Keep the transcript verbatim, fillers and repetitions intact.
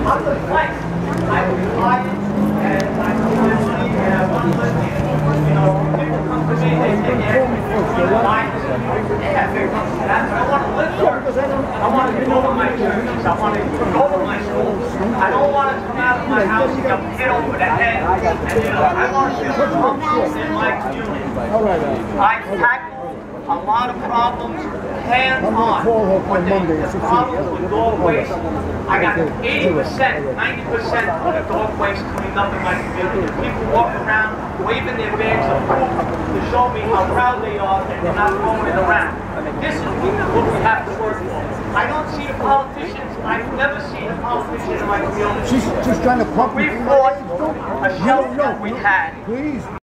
I'm the flex. I was quiet, and I put my money, and I want to listen. You know, people come to me, they say, yeah, you're the finest. Yeah, big come to that, but I want to live there. I want to go to my churches. I want to go to my schools. I don't want to come out of my house and get hit over the head. And, you know, I want to feel comfortable in my community. I tackle a lot of problems hands-on. When the, the problems with dog waste, I got eighty percent, ninety percent of the dog waste cleaned up in my community. People walk around waving their bags of poop to show me how proud they are that they're not throwing it around. This is what we have to work for. I don't see the politicians, I've never seen a politician in my community. She's, she's trying to pump We me. fought a shelter that we had. Please.